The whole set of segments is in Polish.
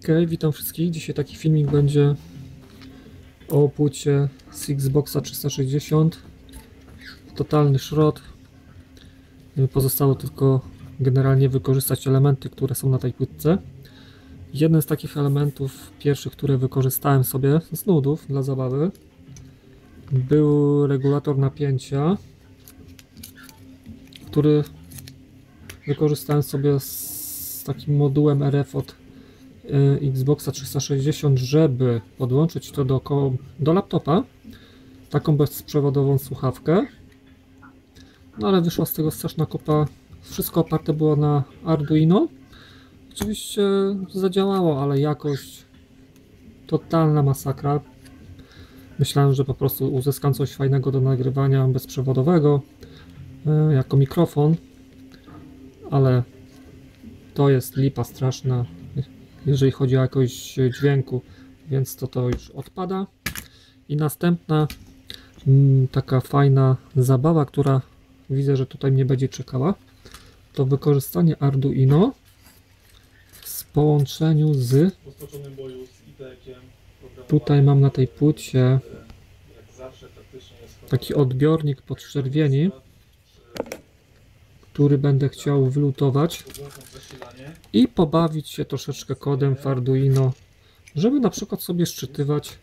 Okej, witam wszystkich. Dzisiaj taki filmik będzie o płycie z Xboxa 360. Totalny szrot. Pozostało tylko generalnie wykorzystać elementy, które są na tej płytce. Jeden z takich elementów pierwszych, które wykorzystałem sobie z nudów dla zabawy, był regulator napięcia, który wykorzystałem sobie z takim modułem RF od Xboxa 360, żeby podłączyć to do laptopa, taką bezprzewodową słuchawkę. No ale wyszła z tego straszna kopa. Wszystko oparte było na Arduino. Oczywiście zadziałało, ale jakość totalna masakra. Myślałem, że po prostu uzyskam coś fajnego do nagrywania bezprzewodowego jako mikrofon, ale to jest lipa straszna, jeżeli chodzi o jakość dźwięku, więc to już odpada. I następna taka fajna zabawa, która widzę, że tutaj mnie będzie czekała, to wykorzystanie Arduino w połączeniu z... Tutaj mam na tej płycie taki odbiornik pod czerwieni, który będę chciał wylutować i pobawić się troszeczkę kodem w Arduino, żeby na przykład sobie szczytywać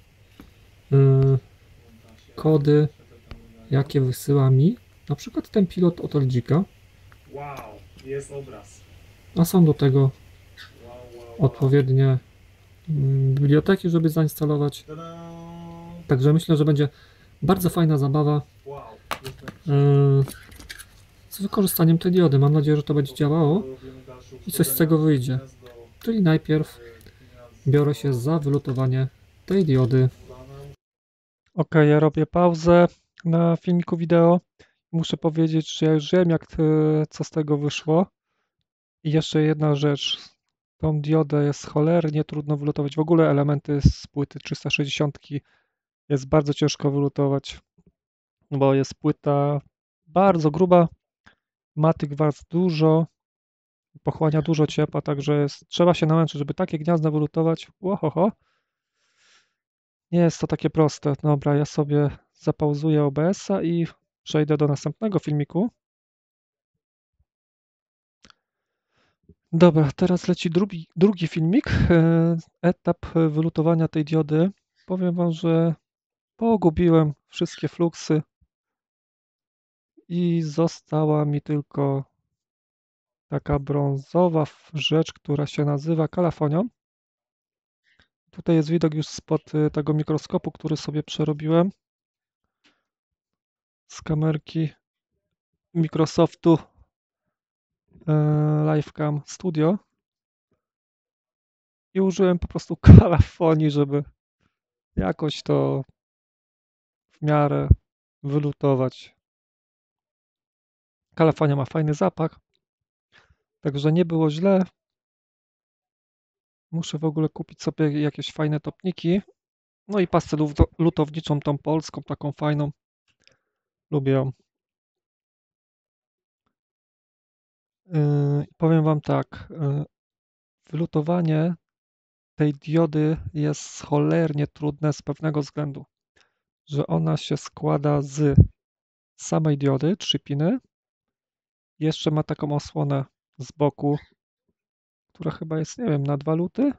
kody, jakie wysyła mi na przykład ten pilot od LG-ka. Wow, jest obraz. A są do tego odpowiednie biblioteki, żeby zainstalować. Ta-da! Także myślę, że będzie bardzo fajna zabawa Wow, z wykorzystaniem tej diody. Mam nadzieję, że to będzie działało i coś z tego wyjdzie. Czyli najpierw biorę się za wylutowanie tej diody. Ok, ja robię pauzę na filmiku wideo. Muszę powiedzieć, że ja już wiem, co z tego wyszło. I jeszcze jedna rzecz. Tą diodę jest cholernie trudno wylutować. W ogóle elementy z płyty 360 jest bardzo ciężko wylutować, bo jest płyta bardzo gruba, ma tych warstw dużo, pochłania dużo ciepła, także trzeba się namęczyć, żeby takie gniazda wylutować. Łohoho. Nie jest to takie proste. Dobra, ja sobie zapauzuję OBS-a i przejdę do następnego filmiku. Dobra, teraz leci drugi filmik, etap wylutowania tej diody. Powiem Wam, że pogubiłem wszystkie fluksy i została mi tylko taka brązowa rzecz, która się nazywa kalafonią. Tutaj jest widok już spod tego mikroskopu, który sobie przerobiłem z kamerki Microsoftu Livecam Studio i użyłem po prostu kalafonii, żeby jakoś to w miarę wylutować. Kalafonia ma fajny zapach, także nie było źle. Muszę w ogóle kupić sobie jakieś fajne topniki. No i pastę lutowniczą, tą polską, taką fajną. Lubię ją. Powiem Wam tak, wylutowanie tej diody jest cholernie trudne z pewnego względu, że ona się składa z samej diody, 3 piny, jeszcze ma taką osłonę z boku, która chyba jest, nie wiem, na 2 luty?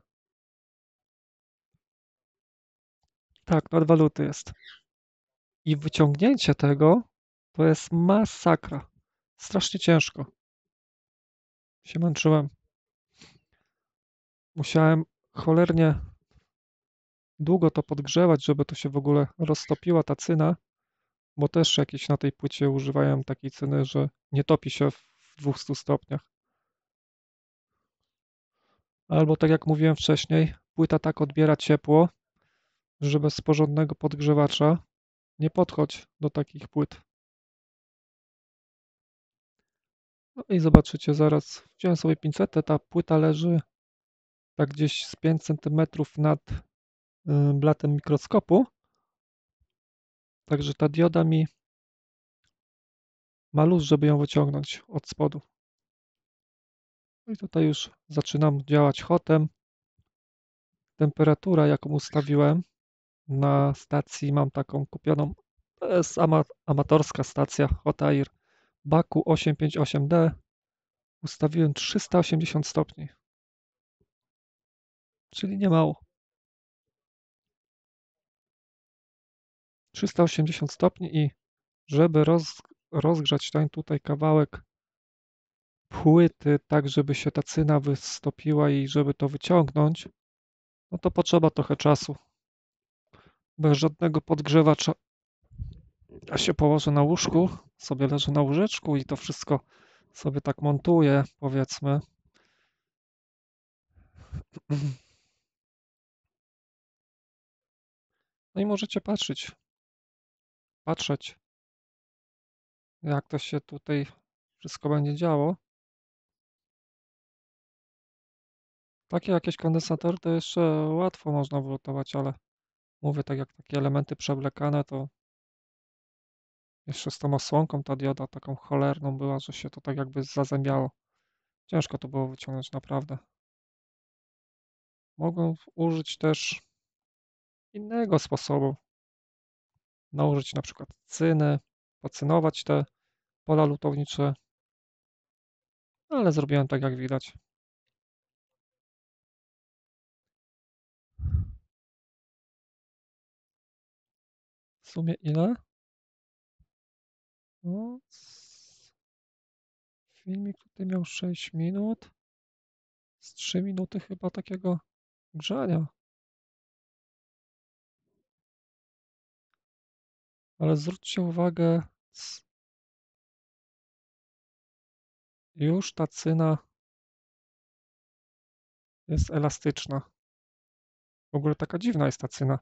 Tak, na 2 luty jest. I wyciągnięcie tego to jest masakra. Strasznie ciężko. Się męczyłem. Musiałem cholernie długo to podgrzewać, żeby to się w ogóle roztopiła ta cyna, bo też jakieś na tej płycie używają takiej cyny, że nie topi się w 200 stopniach. Albo tak jak mówiłem wcześniej, płyta tak odbiera ciepło, że bez porządnego podgrzewacza nie podchodź do takich płyt. No i zobaczycie zaraz, wziąłem sobie pincetę, ta płyta leży tak gdzieś z 5 cm nad blatem mikroskopu, także ta dioda mi ma luz, żeby ją wyciągnąć od spodu. I tutaj już zaczynam działać hotem. temperatura, jaką ustawiłem na stacji, mam taką kupioną, to jest amatorska stacja Hot Air Baku 858D, ustawiłem 380 stopni, czyli nie mało. 380 stopni i żeby rozgrzać ten tutaj kawałek płyty, tak żeby się ta cyna wystopiła i żeby to wyciągnąć, no to potrzeba trochę czasu. Bez żadnego podgrzewacza. Ja się położę na łóżku, sobie leżę na łóżeczku i to wszystko sobie tak montuję, powiedzmy. No i możecie patrzeć, jak to się tutaj wszystko będzie działo. Takie jakieś kondensatory to jeszcze łatwo można wylutować, ale mówię, tak jak takie elementy przewlekane, to jeszcze z tą osłonką ta dioda taką cholerną była, że się to tak jakby zazębiało. Ciężko to było wyciągnąć naprawdę. Mogą użyć też innego sposobu. Nałożyć na przykład cyny, pocynować te pola lutownicze, ale zrobiłem tak jak widać. W sumie ile? No, filmik tutaj miał 6 minut. Z 3 minuty chyba takiego grzania. Ale zwróćcie uwagę, już ta cyna jest elastyczna. W ogóle taka dziwna jest ta cyna.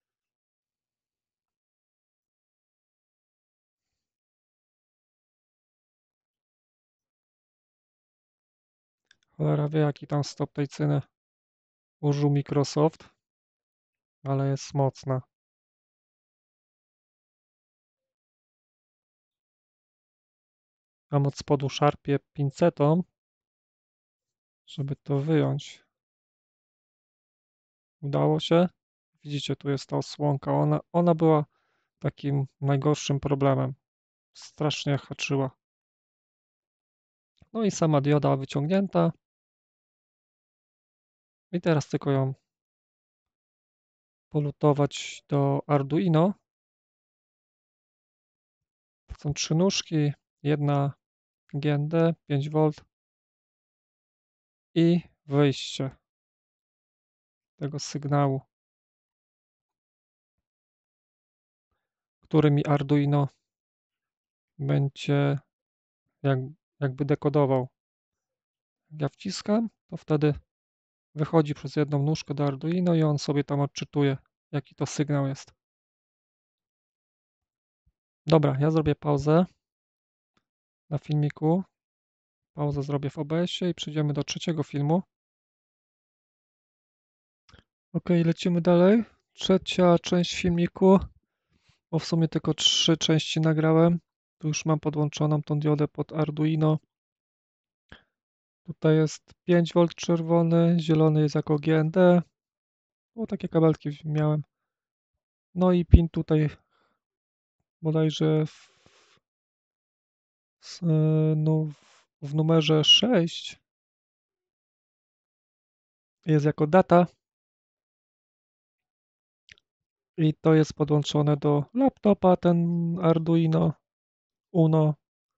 Cholera wie, jaki tam stop tej cyny użył Microsoft, ale jest mocna. Mam od spodu szarpię pincetą, żeby to wyjąć. Udało się. Widzicie, tu jest ta osłonka. Ona była takim najgorszym problemem. Strasznie haczyła. No i sama dioda wyciągnięta. I teraz tylko ją polutować do Arduino. To są 3 nóżki, jedna GND, 5V i wyjście tego sygnału, który mi Arduino będzie jakby dekodował. Jak ja wciskam, to wtedy wychodzi przez jedną nóżkę do Arduino i on sobie tam odczytuje, jaki to sygnał jest. Dobra, ja zrobię pauzę na filmiku. Pauzę zrobię w OBS-ie i przejdziemy do trzeciego filmu. Ok, lecimy dalej. Trzecia część filmiku, bo w sumie tylko 3 części nagrałem. Tu już mam podłączoną tą diodę pod Arduino. Tutaj jest 5V czerwony, zielony jest jako GND. O, takie kabelki miałem. No i pin tutaj bodajże no, w numerze 6 jest jako data i to jest podłączone do laptopa, ten Arduino Uno.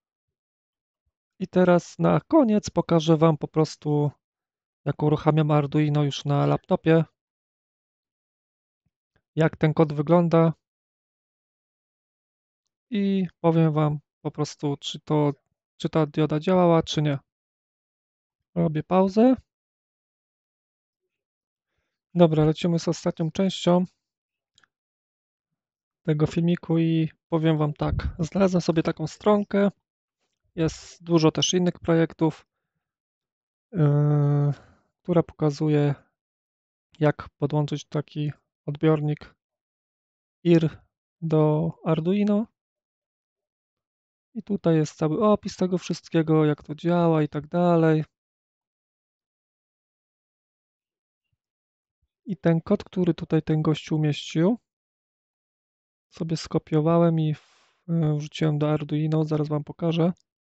I teraz na koniec pokażę Wam po prostu, jak uruchamiam Arduino już na laptopie, jak ten kod wygląda i powiem Wam po prostu, czy ta dioda działała, czy nie. Robię pauzę. Dobra, lecimy z ostatnią częścią tego filmiku i powiem Wam tak. Znalazłem sobie taką stronkę. Jest dużo też innych projektów, która pokazuje, jak podłączyć taki odbiornik IR do Arduino. I tutaj jest cały opis tego wszystkiego, jak to działa i tak dalej. I ten kod, który tutaj ten gościu umieścił, sobie skopiowałem i wrzuciłem do Arduino, zaraz Wam pokażę.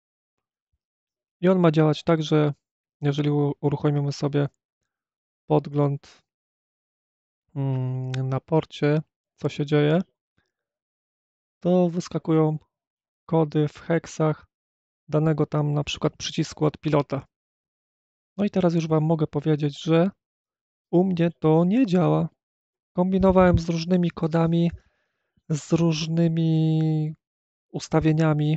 I on ma działać tak, że jeżeli uruchomimy sobie podgląd na porcie, co się dzieje, to wyskakują kody w heksach danego tam na przykład przycisku od pilota. No i teraz już Wam mogę powiedzieć, że u mnie to nie działa. Kombinowałem z różnymi kodami, z różnymi ustawieniami.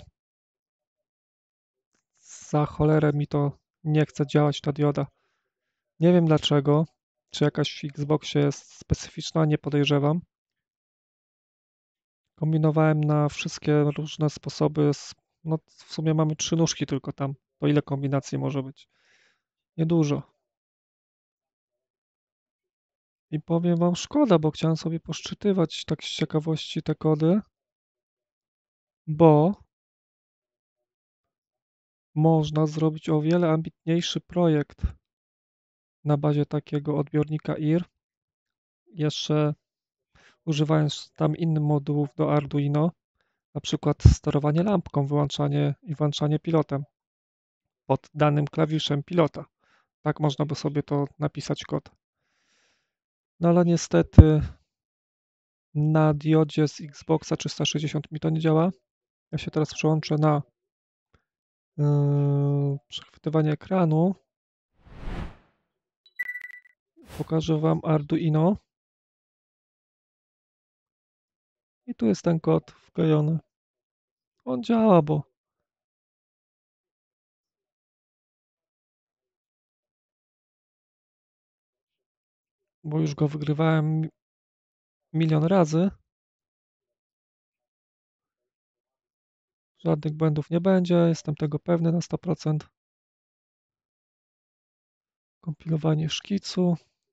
Za cholerę mi to nie chce działać ta dioda. Nie wiem dlaczego. Czy jakaś w Xboxie jest specyficzna, nie podejrzewam. Kombinowałem na wszystkie różne sposoby. No w sumie mamy 3 nóżki tylko tam. To ile kombinacji może być? Niedużo. I powiem Wam szkoda, bo chciałem sobie poszczytywać tak z ciekawości te kody, bo można zrobić o wiele ambitniejszy projekt na bazie takiego odbiornika IR, jeszcze używając tam innych modułów do Arduino, na przykład sterowanie lampką, wyłączanie i włączanie pilotem pod danym klawiszem pilota. Tak można by sobie to napisać kod. No ale niestety na diodzie z Xboxa 360 mi to nie działa. Ja się teraz przełączę na przechwytywanie ekranu. Pokażę Wam Arduino. I tu jest ten kod wklejony. On działa, bo już go wygrywałem milion razy. Żadnych błędów nie będzie, jestem tego pewny na 100%. Kompilowanie szkicu.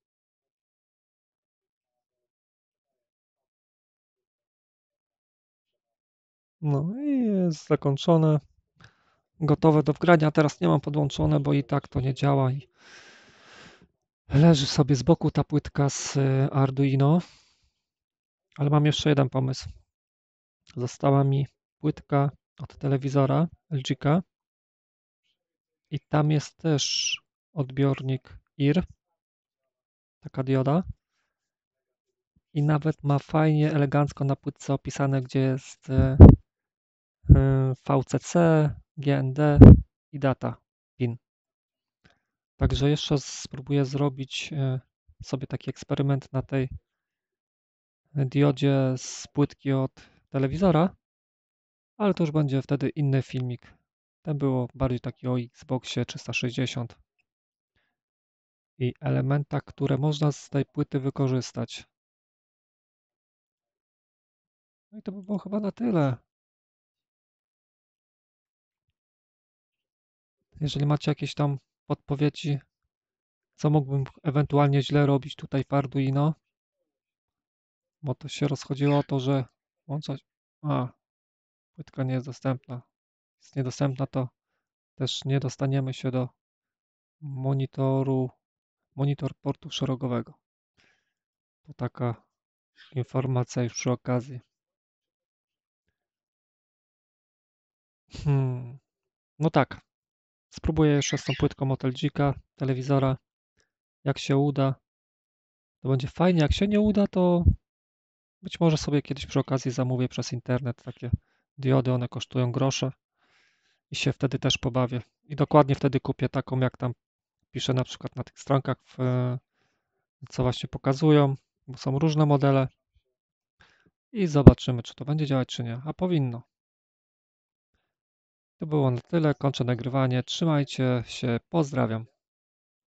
No i jest zakończone. Gotowe do wgrania. Teraz nie mam podłączone, bo i tak to nie działa. I leży sobie z boku ta płytka z Arduino. Ale mam jeszcze jeden pomysł. Została mi płytka od telewizora LG i tam jest też odbiornik IR, taka dioda. I nawet ma fajnie, elegancko na płytce opisane, gdzie jest VCC, GND i data PIN. Także jeszcze spróbuję zrobić sobie taki eksperyment na tej diodzie z płytki od telewizora, ale to już będzie wtedy inny filmik. Ten było bardziej taki o Xboxie 360 i elementach, które można z tej płyty wykorzystać. No i to by było chyba na tyle. Jeżeli macie jakieś tam podpowiedzi, co mógłbym ewentualnie źle robić tutaj w Arduino, bo to się rozchodziło o to, że włączać... Płytka nie jest dostępna. Jest niedostępna, to też nie dostaniemy się do monitor portu szeregowego. To taka informacja już przy okazji. No tak, spróbuję jeszcze z tą płytką od LG-ka, telewizora. Jak się uda, to będzie fajnie. Jak się nie uda, to być może sobie kiedyś przy okazji zamówię przez internet takie diody. One kosztują grosze i się wtedy też pobawię. I dokładnie wtedy kupię taką, jak tam piszę na przykład na tych stronkach, co właśnie pokazują, bo są różne modele i zobaczymy, czy to będzie działać, czy nie. A powinno. To było na tyle. Kończę nagrywanie. Trzymajcie się. Pozdrawiam.